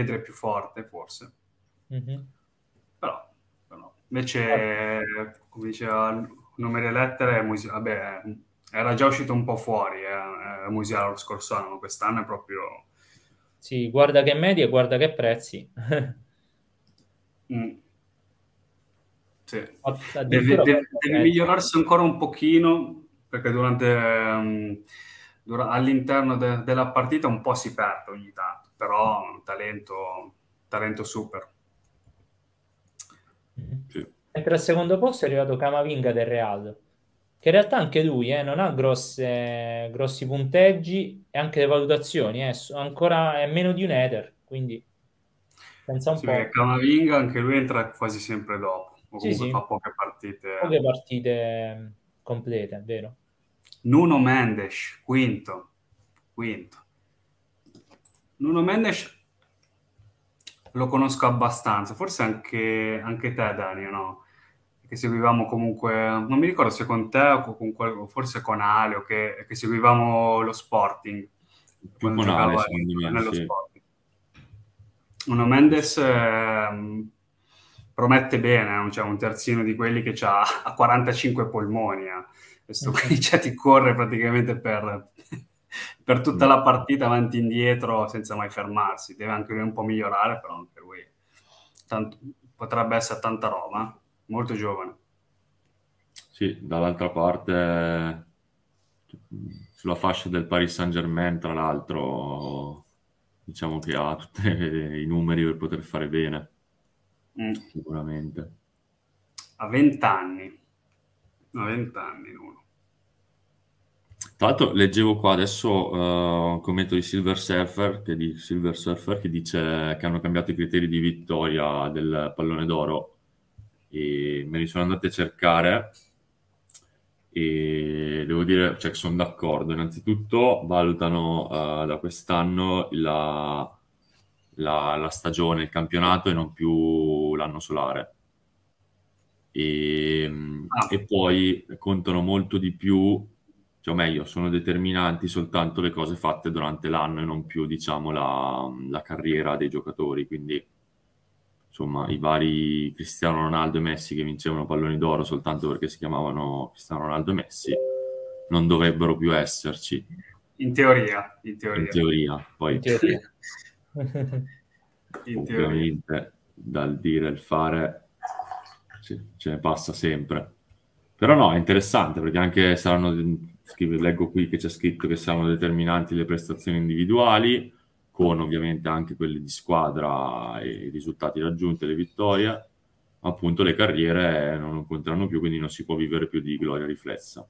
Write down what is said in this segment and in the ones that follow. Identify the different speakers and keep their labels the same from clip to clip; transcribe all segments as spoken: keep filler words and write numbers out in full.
Speaker 1: poliedriche più forte, forse.
Speaker 2: Mm-hmm.
Speaker 1: Però, però. Invece, come diceva Numeri e Lettere, Musi- vabbè, era già uscito un po' fuori, eh, eh, Musiala lo scorso anno, quest'anno è proprio...
Speaker 2: Sì, guarda che media e guarda che prezzi.
Speaker 1: Mm, sì. Deve,
Speaker 2: Addirittura
Speaker 1: deve-
Speaker 2: guarda
Speaker 1: deve
Speaker 2: prezzi.
Speaker 1: migliorarsi ancora un pochino, perché durante, ehm, dura- all'interno de- della partita un po' si perde ogni tanto, però un talento, talento super.
Speaker 2: Mhm.
Speaker 3: Sì.
Speaker 2: Mentre al secondo posto è arrivato Camavinga del Real, che in realtà anche lui eh, non ha grosse, grossi punteggi e anche le valutazioni, eh, so- ancora è meno di un Eder, quindi pensa un
Speaker 1: Sì, perché
Speaker 2: po'.
Speaker 1: Camavinga anche lui entra quasi sempre dopo, o
Speaker 2: Sì,
Speaker 1: comunque fa
Speaker 2: sì,
Speaker 1: poche partite.
Speaker 2: poche partite mm, complete, è vero.
Speaker 1: Nuno Mendes, quinto. Quinto. Nuno Mendes lo conosco abbastanza, forse anche, anche te, Dani, no? Che seguivamo comunque, non mi ricordo se con te o con qual- o forse con Ale, o che, che seguivamo lo Sporting,
Speaker 3: Più
Speaker 1: quando
Speaker 3: con Ale,
Speaker 1: giocava
Speaker 3: secondo me,
Speaker 1: nello
Speaker 3: sì.
Speaker 1: Sporting. Nuno Mendes ehm, promette bene, eh, cioè un terzino di quelli che ha, ha quarantacinque polmoni, eh. Questo qui
Speaker 2: Mhm.
Speaker 1: cioè, ti corre praticamente per, per tutta
Speaker 3: Mm.
Speaker 1: la partita avanti e indietro senza mai fermarsi. Deve anche lui un po' migliorare, però anche lui tanto- potrebbe essere tanta roba, eh. Molto giovane.
Speaker 3: Sì, dall'altra parte, sulla fascia del Paris Saint-Germain, tra l'altro, diciamo che ha tutti i numeri per poter fare bene,
Speaker 1: Mm.
Speaker 3: sicuramente.
Speaker 1: A venti anni. A venti anni, uno.
Speaker 3: Tra l'altro leggevo qua adesso eh, un commento di Silver Surfer che, di, Silver Surfer che dice che hanno cambiato i criteri di vittoria del pallone d'oro e me li sono andati a cercare e devo dire, cioè, che sono d'accordo. Innanzitutto valutano eh, da quest'anno la, la- la stagione, il campionato e non più l'anno solare. E,
Speaker 1: Ah,
Speaker 3: e poi contano molto di più, cioè o meglio, sono determinanti soltanto le cose fatte durante l'anno e non più, diciamo, la, la carriera dei giocatori. Quindi, insomma, i vari Cristiano Ronaldo e Messi che vincevano palloni d'oro soltanto perché si chiamavano Cristiano Ronaldo e Messi non dovrebbero più esserci,
Speaker 1: in teoria, in
Speaker 3: in
Speaker 1: teoria.
Speaker 3: teoria.
Speaker 2: In
Speaker 3: Poi,
Speaker 2: teoria.
Speaker 1: In teoria.
Speaker 3: ovviamente, dal dire e il fare sì, ce ne passa sempre. Però no, è interessante perché anche saranno, scrive- leggo qui che c'è scritto che saranno determinanti le prestazioni individuali, con ovviamente anche quelle di squadra e i risultati raggiunti e le vittorie, ma appunto le carriere non conteranno più, quindi non si può vivere più di gloria riflessa.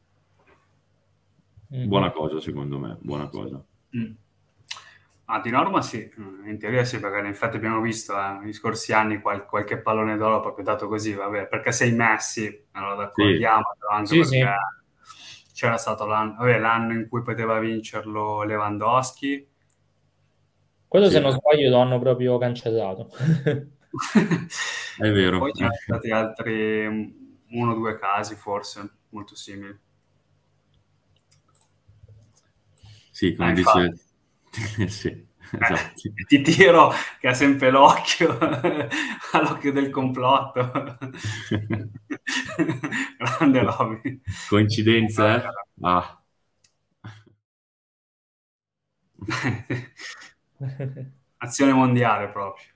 Speaker 2: Mhm.
Speaker 3: Buona cosa, secondo me, buona cosa.
Speaker 1: Mm. Ah, di norma sì, mm, in teoria sì, perché in effetti abbiamo visto eh, negli scorsi anni qual- qualche pallone d'oro proprio dato così, vabbè, perché sei Messi, allora
Speaker 3: Sì,
Speaker 1: d'accordiamo, però anche
Speaker 2: Sì,
Speaker 1: perché
Speaker 2: sì.
Speaker 1: c'era stato l'anno, vabbè, l'anno in cui poteva vincerlo Lewandowski.
Speaker 2: Quello se
Speaker 3: sì,
Speaker 2: non sbaglio lo hanno proprio cancellato.
Speaker 3: è
Speaker 1: E poi
Speaker 3: vero.
Speaker 1: c'erano stati altri mm, uno o due casi forse molto simili.
Speaker 3: Sì,
Speaker 1: Ah,
Speaker 3: come
Speaker 1: infatti.
Speaker 3: dice... Sì, esatto.
Speaker 1: Eh, ti tiro che ha sempre l'occhio all'occhio del complotto. Grande Robby.
Speaker 3: Coincidenze? Eh? Ah.
Speaker 1: Azione mondiale proprio.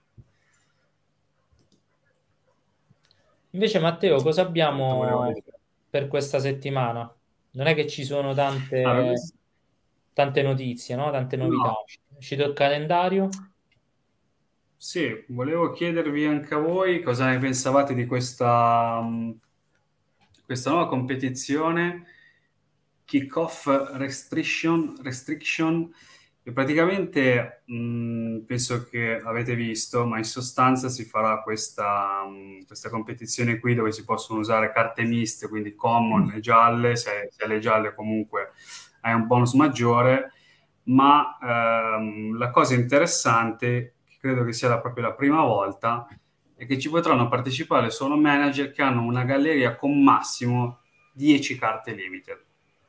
Speaker 2: Invece, Matteo, cosa
Speaker 1: Te volevo
Speaker 2: abbiamo
Speaker 1: dire.
Speaker 2: per questa settimana? Non è che ci sono
Speaker 1: Allora,
Speaker 2: tante,
Speaker 1: questo-
Speaker 2: tante notizie, no? Tante novità.
Speaker 1: no,
Speaker 2: È uscito il calendario?
Speaker 1: sì, volevo chiedervi anche a voi cosa ne pensavate di questa, mh, questa nuova competizione Kick-Off Restriction, Restriction, che praticamente mh, penso che avete visto, ma in sostanza si farà questa, mh, questa competizione qui dove si possono usare carte miste, quindi common e gialle, se, se le gialle comunque hai un bonus maggiore, ma ehm, la cosa interessante, che credo che sia la- proprio la prima volta, è che ci potranno partecipare solo manager che hanno una galleria con massimo dieci carte limited.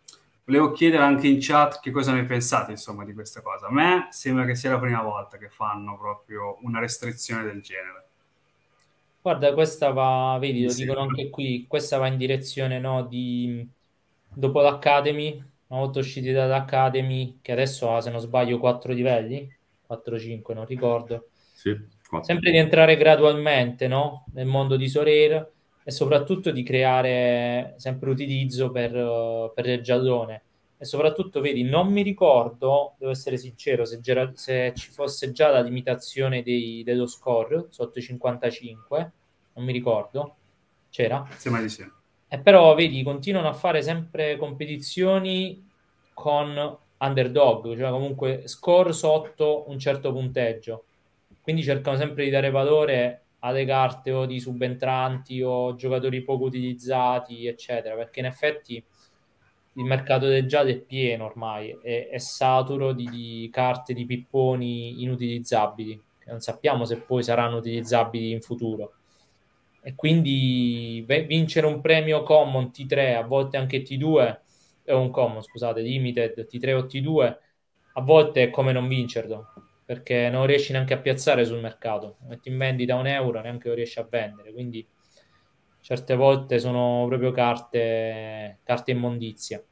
Speaker 1: volevo chiedere anche in chat che cosa ne pensate, insomma, di questa cosa. A me sembra che sia la prima volta che fanno proprio una restrizione del genere.
Speaker 2: Guarda, questa va, vedi,
Speaker 1: Mi
Speaker 2: lo dicono
Speaker 1: sembra.
Speaker 2: anche qui, questa va in direzione, no, di dopo l'Academy, una volta usciti dall'Academy, che adesso ha, se non sbaglio, quattro livelli, quattro cinque, non ricordo,
Speaker 3: Sì, quattro.
Speaker 2: sempre di entrare gradualmente, no, nel mondo di Sorare e soprattutto di creare sempre utilizzo per, eh, per il giallone. E soprattutto, vedi, non mi ricordo, devo essere sincero, se, c'era- se ci fosse già la limitazione dei- dello score sotto i cinquantacinque, non mi ricordo, c'era.
Speaker 1: Sembra di sì.
Speaker 2: E però, vedi, continuano a fare sempre competizioni con underdog, cioè comunque score sotto un certo punteggio. Quindi cercano sempre di dare valore alle carte o di subentranti o giocatori poco utilizzati, eccetera, perché in effetti il mercato del giallo è pieno ormai, è, è saturo di, di carte di pipponi inutilizzabili, che non sappiamo se poi saranno utilizzabili in futuro. E quindi ve- vincere un premio common T tre, a volte anche T due, è un common, scusate, limited T tre o T due, a volte è come non vincerlo, perché non riesci neanche a piazzare sul mercato. Metti in vendita un euro, neanche lo riesci a vendere, quindi certe volte sono proprio carte, carte immondizia.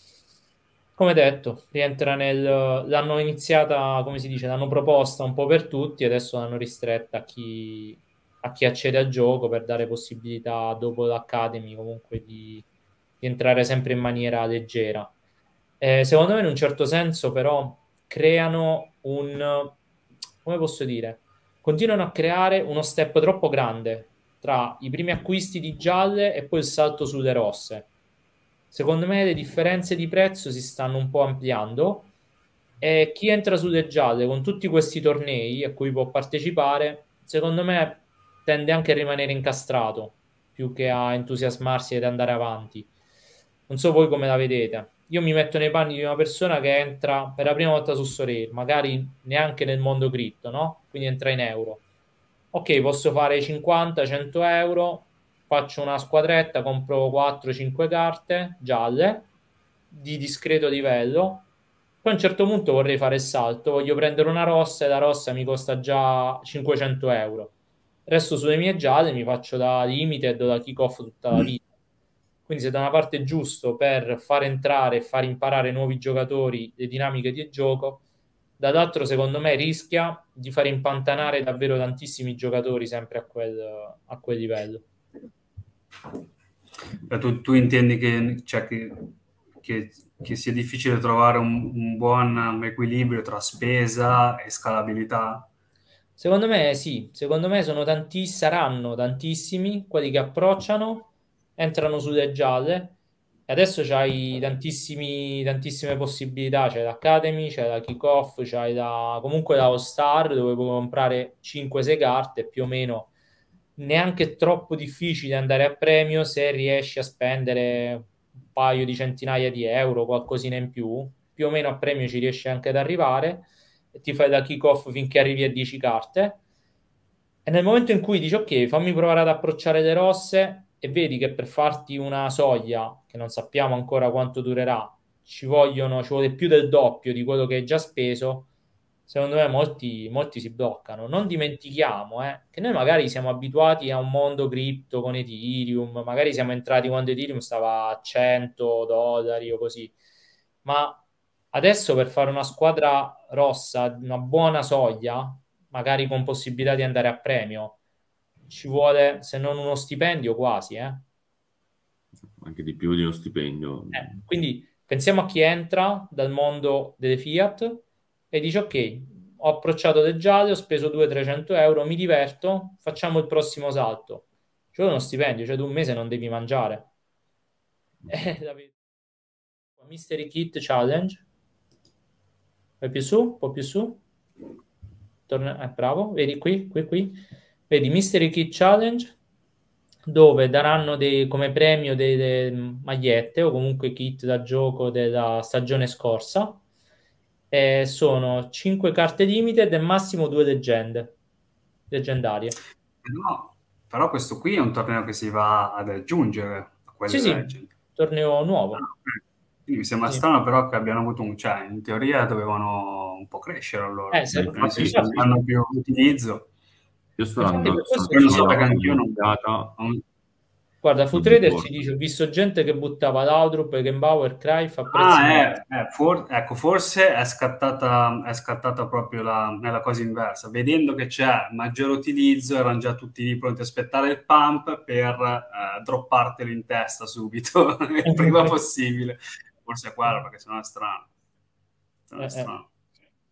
Speaker 2: Come detto, rientra nel... l'hanno iniziata, come si dice, l'hanno proposta un po' per tutti, adesso l'hanno ristretta a chi, a chi accede al gioco per dare possibilità dopo l'Academy comunque di, di entrare sempre in maniera leggera. Eh, secondo me in un certo senso però creano un, come posso dire, continuano a creare uno step troppo grande tra i primi acquisti di gialle e poi il salto sulle rosse. Secondo me le differenze di prezzo si stanno un po' ampliando e chi entra sulle gialle con tutti questi tornei a cui può partecipare, secondo me tende anche a rimanere incastrato più che a entusiasmarsi ed andare avanti. Non so voi come la vedete. Io mi metto nei panni di una persona che entra per la prima volta su Sorare, magari neanche nel mondo cripto, no? Quindi entra in euro. Ok, posso fare cinquanta cento euro, faccio una squadretta, compro quattro cinque carte gialle di discreto livello. Poi a un certo punto vorrei fare il salto, voglio prendere una rossa e la rossa mi costa già cinquecento euro. Resto sulle mie gialle, mi faccio da limited o da kick-off tutta la vita. Quindi se da una parte è giusto per far entrare e far imparare nuovi giocatori le dinamiche di gioco, dall'altro secondo me rischia di far impantanare davvero tantissimi giocatori sempre a quel, a quel livello.
Speaker 1: Eh, Tu, tu intendi che, cioè, che, che- che sia difficile trovare un, un buon equilibrio tra spesa e scalabilità?
Speaker 2: Secondo me sì, secondo me sono tanti, saranno tantissimi quelli che approcciano, entrano sulle gialle e adesso c'hai tantissimi, tantissime possibilità, c'è l'Academy, c'è la Kick-Off, c'hai la, comunque la All-Star dove puoi comprare cinque sei carte più o meno neanche troppo difficile andare a premio se riesci a spendere un paio di centinaia di euro, qualcosina in più, più o meno a premio ci riesci anche ad arrivare e ti fai da kick-off finché arrivi a dieci carte. E nel momento in cui dici ok, fammi provare ad approcciare le rosse e vedi che per farti una soglia, che non sappiamo ancora quanto durerà, ci vogliono, ci vuole più del doppio di quello che hai già speso, secondo me molti, molti si bloccano. Non dimentichiamo eh, che noi magari siamo abituati a un mondo cripto con Ethereum, magari siamo entrati quando Ethereum stava a cento dollari o così, ma adesso per fare una squadra rossa, una buona soglia, magari con possibilità di andare a premio, ci vuole se non uno stipendio quasi, eh.
Speaker 3: Anche di più di uno stipendio.
Speaker 2: Eh, quindi pensiamo a chi entra dal mondo delle Fiat e dice ok, ho approcciato del giallo, ho speso duecento trecento euro, mi diverto, facciamo il prossimo salto. C'è uno stipendio, cioè tu un mese non devi mangiare. Eh, la vedo. Mystery Kit Challenge. Vai più su, un po' più su. Torna... Eh, bravo, vedi qui, qui, qui. Vedi Mystery Kit Challenge, dove daranno dei, come premio delle magliette o comunque kit da gioco della stagione scorsa. E sono cinque carte limited e massimo due leggende leggendarie.
Speaker 1: No, però questo qui è un torneo che si va ad aggiungere a
Speaker 2: Sì,
Speaker 1: quelle
Speaker 2: sì,
Speaker 1: legend.
Speaker 2: torneo
Speaker 1: Ah,
Speaker 2: nuovo.
Speaker 1: ok. Quindi mi sembra
Speaker 2: Sì.
Speaker 1: strano però che abbiano avuto un... cioè, in teoria dovevano un po' crescere loro,
Speaker 2: Eh, se-
Speaker 1: nel senso
Speaker 3: infatti,
Speaker 1: che hanno più utilizzo.
Speaker 3: io sto
Speaker 2: infatti per
Speaker 3: andando, sono,
Speaker 2: questo
Speaker 1: Io non
Speaker 2: ci
Speaker 1: so
Speaker 3: sono
Speaker 1: perché
Speaker 3: andato
Speaker 1: anch'io non...
Speaker 3: un'occhiata,
Speaker 1: non-
Speaker 2: Guarda, Food
Speaker 3: dimmi
Speaker 2: Trader ci
Speaker 3: pure.
Speaker 2: dice: ho visto gente che buttava Laudrup, Beckenbauer, Cruyff a prezzi
Speaker 1: Ah,
Speaker 2: modici.
Speaker 1: eh, eh, for- ecco, forse è scattata, è scattata proprio la, nella cosa inversa. Vedendo che c'è maggiore utilizzo, erano già tutti lì pronti a aspettare il pump per eh, droppartelo in testa subito, il prima possibile. Forse è quello, perché sennò è strano. Sennò
Speaker 2: Eh,
Speaker 1: è
Speaker 2: eh.
Speaker 1: strano.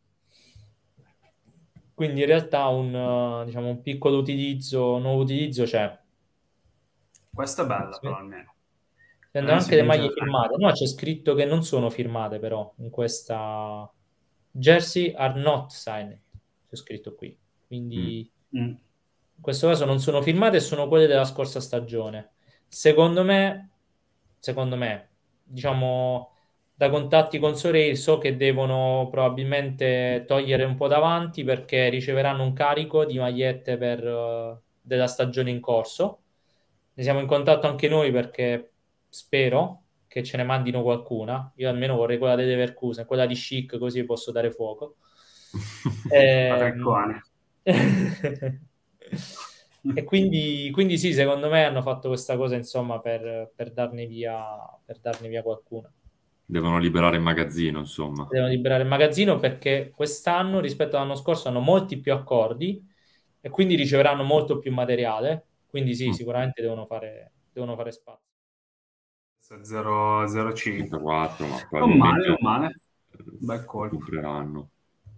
Speaker 2: Quindi in realtà un, eh, diciamo, un piccolo utilizzo, un nuovo utilizzo c'è.
Speaker 1: Questa è bella,
Speaker 2: Si
Speaker 1: però, almeno.
Speaker 2: vendono
Speaker 1: Almeno si
Speaker 2: anche le
Speaker 1: vince...
Speaker 2: maglie firmate. No, c'è scritto che non sono firmate, però in questa jersey are not signed. C'è scritto qui.
Speaker 3: Mm.
Speaker 2: Quindi
Speaker 1: Mm.
Speaker 2: in questo caso non sono firmate e sono quelle della scorsa stagione. Secondo me, secondo me, diciamo, da contatti con Sorei so che devono probabilmente togliere un po' davanti perché riceveranno un carico di magliette per, eh, della stagione in corso. Ne siamo in contatto anche noi perché spero che ce ne mandino qualcuna. Io almeno vorrei quella dei Leverkusen, quella di Chic, così posso dare fuoco. Ehm,
Speaker 1: Patriccone.
Speaker 2: E quindi, quindi sì, secondo me hanno fatto questa cosa, insomma, per, per darne via, per darne via qualcuna.
Speaker 3: Devono liberare il magazzino, insomma.
Speaker 2: Devono liberare il magazzino perché quest'anno rispetto all'anno scorso hanno molti più accordi e quindi riceveranno molto più materiale. Quindi sì,
Speaker 3: Mm.
Speaker 2: sicuramente devono fare, devono fare spazio.
Speaker 1: zero zero cinque.
Speaker 3: trentaquattro, ma
Speaker 1: Non male, non
Speaker 3: probabilmente
Speaker 1: male.
Speaker 3: eh,
Speaker 1: Bel
Speaker 3: lo
Speaker 1: colpo.
Speaker 3: compreranno.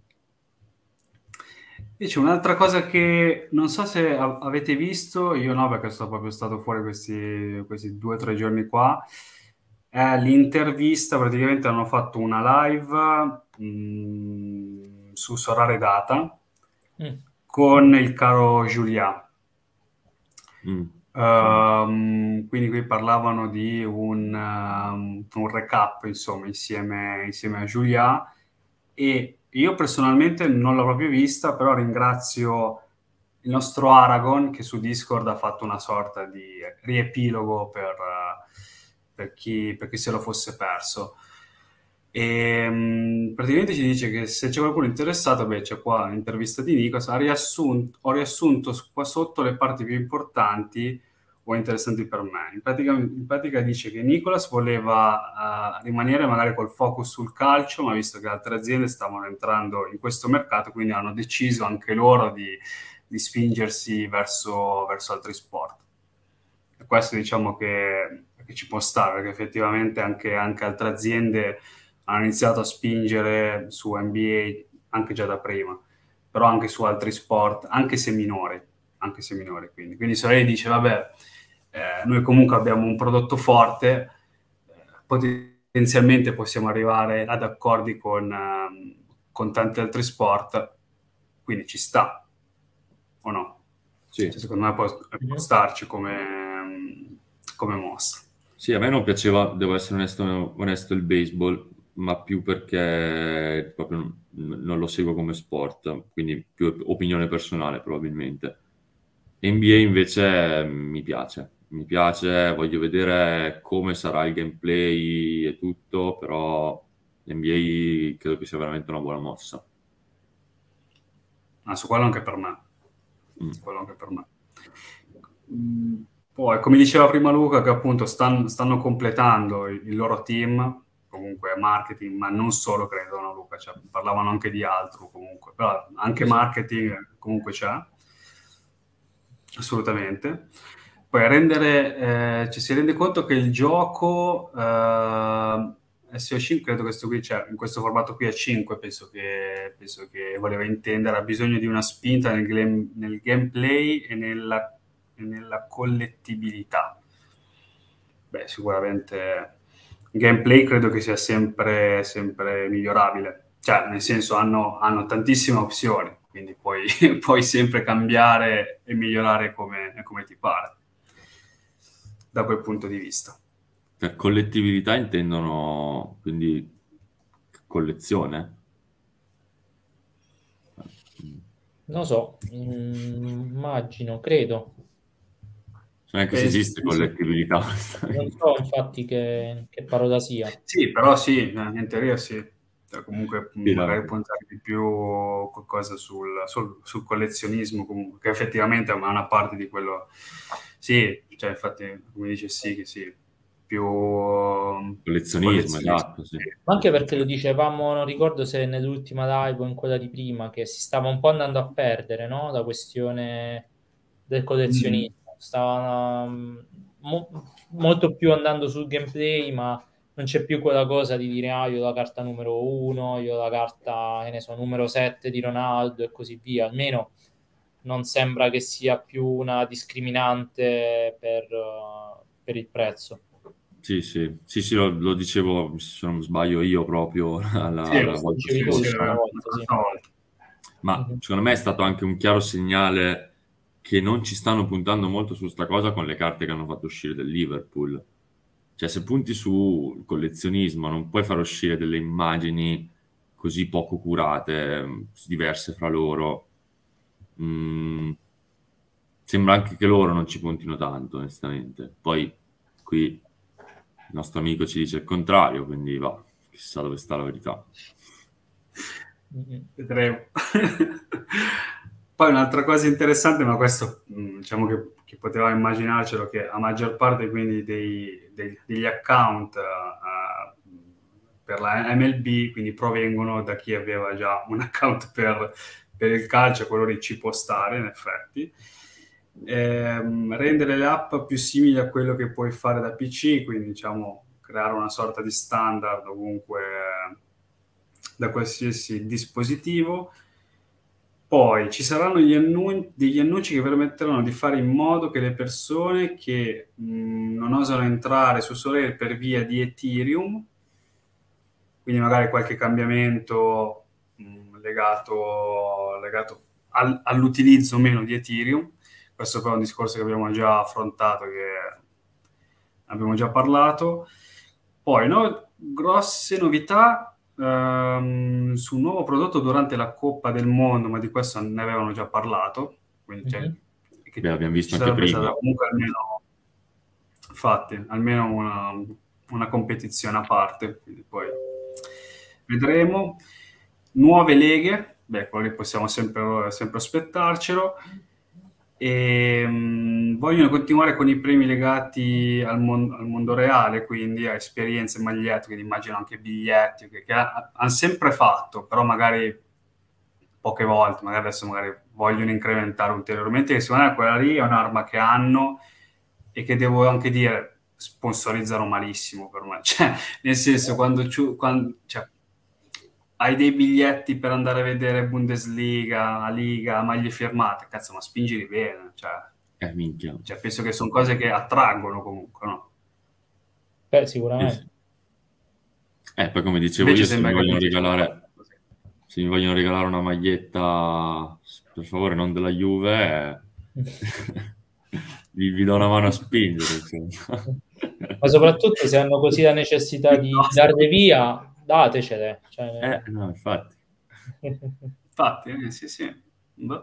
Speaker 1: Invece un'altra cosa che non so se a- avete visto, io no perché sono proprio stato fuori questi, questi due o tre giorni qua, è l'intervista, praticamente hanno fatto una live mh, su Sorare Data
Speaker 2: Mm.
Speaker 1: con il caro Giulia.
Speaker 3: Mm.
Speaker 1: Ehm, quindi qui parlavano di un, ehm, un recap, insomma, insieme, insieme a Giulia e io personalmente non l'ho proprio vista, però ringrazio il nostro Aragon che su Discord ha fatto una sorta di riepilogo per, eh, per chi, per chi se lo fosse perso. E mh, praticamente ci dice che se c'è qualcuno interessato, beh, c'è qua l'intervista di Nikos, ha riassunto, ho riassunto su- qua sotto le parti più importanti o interessanti per me. In pratica, in pratica dice che Nicolas voleva eh, rimanere magari col focus sul calcio, ma visto che altre aziende stavano entrando in questo mercato, quindi hanno deciso anche loro di, di spingersi verso, verso altri sport. E questo diciamo che, che ci può stare, perché effettivamente anche, anche altre aziende hanno iniziato a spingere su N B A anche già da prima, però anche su altri sport, anche se minori, anche se minori. Quindi, quindi se lei dice, vabbè, eh, noi comunque abbiamo un prodotto forte, eh, potenzialmente possiamo arrivare ad accordi con, ehm, con tanti altri sport, quindi ci sta, o no?
Speaker 3: Sì.
Speaker 1: Cioè, secondo me può, può
Speaker 2: Mhm.
Speaker 1: starci come, come mossa.
Speaker 3: Sì, a me non piaceva, devo essere onesto, onesto, il baseball, ma più perché proprio non, non lo seguo come sport, quindi più opinione personale probabilmente. N B A invece mi piace, mi piace, voglio vedere come sarà il gameplay e tutto, però N B A credo che sia veramente una buona mossa.
Speaker 1: Ah, su quello anche per me.
Speaker 3: Mm.
Speaker 1: Su quello anche per me. Mm, Poi, come diceva prima Luca, che appunto stan- stanno completando il, il loro team, comunque marketing, ma non solo, credo, no, Luca? Cioè, parlavano anche di altro comunque, però anche
Speaker 2: Sì, sì.
Speaker 1: marketing comunque c'è, assolutamente. Poi rendere, eh, ci si rende conto che il gioco eh, S O cinque, credo che questo qui, cioè, in questo formato qui a cinque, penso che, penso che voleva intendere, ha bisogno di una spinta nel, glam- nel gameplay e nella, e nella collettibilità. Beh, sicuramente il gameplay credo che sia sempre, sempre migliorabile, cioè nel senso hanno, hanno tantissime opzioni, quindi puoi, puoi sempre cambiare e migliorare come, come ti pare, da quel punto di vista.
Speaker 3: Per collettività intendono quindi collezione? Mm.
Speaker 2: Non lo so, mm, immagino, credo.
Speaker 3: So neanche se
Speaker 1: Eh,
Speaker 3: esiste
Speaker 1: sì, sì.
Speaker 3: collettibilità,
Speaker 2: Non
Speaker 3: onestamente.
Speaker 2: so infatti che, che parola sia.
Speaker 1: Sì, però sì, eh, in teoria sì. Cioè, comunque mh,
Speaker 3: Sì, no.
Speaker 1: magari puntare di più qualcosa sul, sul- sul collezionismo, comunque, che effettivamente è una parte di quello. Sì, cioè infatti, come dice sì, che sì, più um,
Speaker 3: Collezionismo,
Speaker 1: collezionismo.
Speaker 3: esatto, sì.
Speaker 1: Sì,
Speaker 2: Ma anche perché
Speaker 1: sì.
Speaker 2: lo dicevamo, non ricordo se nell'ultima live o in quella di prima, che si stava un po' andando a perdere, no? La questione del
Speaker 1: Mm.
Speaker 2: collezionismo. Stava mm, mo- molto più andando sul gameplay, ma non c'è più quella cosa di dire ah, io ho la carta numero uno, io ho la carta, che ne so, numero sette di Ronaldo e così via. Almeno non sembra che sia più una discriminante per, eh, per il prezzo.
Speaker 3: Sì, sì, sì, sì, lo, lo dicevo, se non sbaglio, io proprio alla,
Speaker 1: Sì,
Speaker 3: alla
Speaker 2: Questo
Speaker 3: volta
Speaker 2: dicevi tu
Speaker 1: sì,
Speaker 2: l'ultima
Speaker 3: scorsa.
Speaker 1: la
Speaker 2: volta, sì.
Speaker 1: prossima volta.
Speaker 3: Ma
Speaker 2: Mhm.
Speaker 3: secondo me è stato anche un chiaro segnale che non ci stanno puntando molto su sta cosa con le carte che hanno fatto uscire del Liverpool. Cioè, se punti sul collezionismo, non puoi far uscire delle immagini così poco curate, mh, diverse fra loro. Mm, sembra anche che loro non ci puntino tanto, onestamente. Poi qui il nostro amico ci dice il contrario, quindi va, chissà dove sta la verità.
Speaker 2: Mhm.
Speaker 1: Vedremo. Poi un'altra cosa interessante, ma questo mh, diciamo che, che potevamo immaginarcelo, che la maggior parte quindi dei- dei- degli account eh, per la M L B quindi provengono da chi aveva già un account per, per il calcio, quello lì ci può stare in effetti. Ehm, rendere le app più simili a quello che puoi fare da P C, quindi diciamo creare una sorta di standard ovunque eh, da qualsiasi dispositivo. Poi ci saranno gli annun- degli annunci che permetteranno di fare in modo che le persone che mh, non osano entrare su Solare per via di Ethereum, quindi magari qualche cambiamento mh, legato, legato al- all'utilizzo meno di Ethereum. Questo però è un discorso che abbiamo già affrontato, che abbiamo già parlato. Poi, no, grosse novità ehm, su un nuovo prodotto durante la Coppa del Mondo, ma di questo ne avevano già parlato, quindi cioè,
Speaker 2: Mhm.
Speaker 1: che
Speaker 3: Beh, l'abbiamo
Speaker 1: ci
Speaker 3: visto anche
Speaker 1: sarebbe
Speaker 3: prima.
Speaker 1: stata comunque almeno, infatti, almeno una, una competizione a parte, quindi poi vedremo. Nuove leghe, beh, quello lì possiamo sempre, sempre aspettarcelo. E, mh, vogliono continuare con i premi legati al, mon- al mondo reale, quindi a esperienze, magliette, quindi immagino anche biglietti, che, che ha- hanno sempre fatto, però magari poche volte, magari adesso magari vogliono incrementare ulteriormente, che secondo me quella lì è un'arma che hanno e che devo anche dire sponsorizzano malissimo per me. Cioè, nel senso, quando, ciu- quando- cioè, hai dei biglietti per andare a vedere Bundesliga, la Liga, maglie firmate, cazzo, ma spingili bene. Cioè,
Speaker 3: Eh, minchia.
Speaker 1: cioè, penso che sono cose che attraggono comunque, no?
Speaker 2: Beh,
Speaker 3: Sì, sì.
Speaker 2: sicuramente.
Speaker 3: Eh, poi come dicevo
Speaker 1: Invece
Speaker 3: io, se mi
Speaker 1: sembra che
Speaker 3: vogliono
Speaker 1: tutti ce lo
Speaker 3: regalare,
Speaker 1: fanno così.
Speaker 3: se mi vogliono regalare una maglietta, per favore, non della Juve, eh, vi, vi do una mano a spingere, insomma.
Speaker 2: Ma soprattutto se hanno così la necessità di, di
Speaker 1: Piuttosto.
Speaker 2: darle via, datecele.
Speaker 3: Eh,
Speaker 2: Cioè...
Speaker 3: no, infatti.
Speaker 1: Infatti, eh, sì, sì. Boh.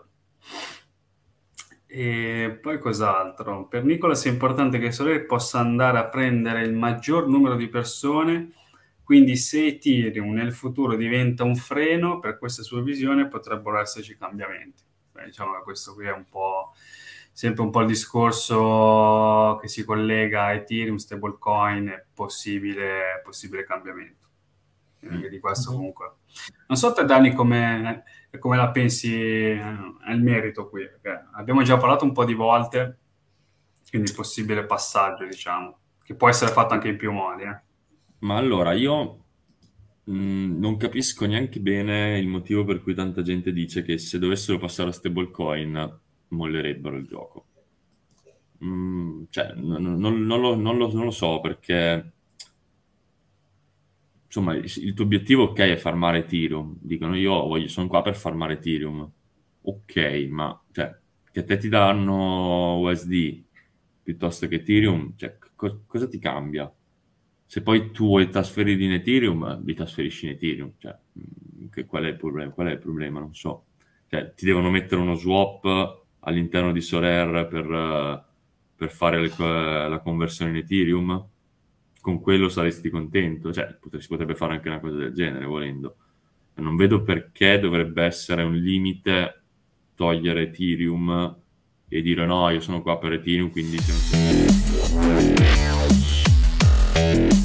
Speaker 1: E poi cos'altro? Per Nicolas è importante che Solare possa andare a prendere il maggior numero di persone, quindi se Ethereum nel futuro diventa un freno, per questa sua visione potrebbero esserci cambiamenti. Beh, diciamo che questo qui è un po' sempre un po' il discorso che si collega a Ethereum, stablecoin e possibile, possibile cambiamento. Quindi
Speaker 3: Mm.
Speaker 1: di questo
Speaker 2: Mhm.
Speaker 1: comunque. Non so te, Dani, come, come la pensi eh, nel merito qui, perché abbiamo già parlato un po' di volte, quindi possibile passaggio, diciamo, che può essere fatto anche in più modi. Eh.
Speaker 3: Ma allora, io mh, non capisco neanche bene il motivo per cui tanta gente dice che se dovessero passare a stablecoin mollerebbero il gioco. Mm, cioè, non, non- non lo, non lo- non lo so perché, insomma, il, il tuo obiettivo, ok, è farmare Ethereum. Dicono io voglio, sono qua per farmare Ethereum. Ok, ma cioè, che a te ti danno U S D piuttosto che Ethereum, cioè, co- cosa ti cambia? Se poi tu vuoi trasferire in Ethereum, li trasferisci in Ethereum. Cioè, mm, che- qual è il problema? Qual è il problema? Non so. Cioè, ti devono mettere uno swap all'interno di Sorare per, eh, per fare le, la conversione in Ethereum, con quello saresti contento? Cioè, pot- si potrebbe fare anche una cosa del genere, volendo. Non vedo perché dovrebbe essere un limite togliere Ethereum e dire no, io sono qua per Ethereum, quindi se non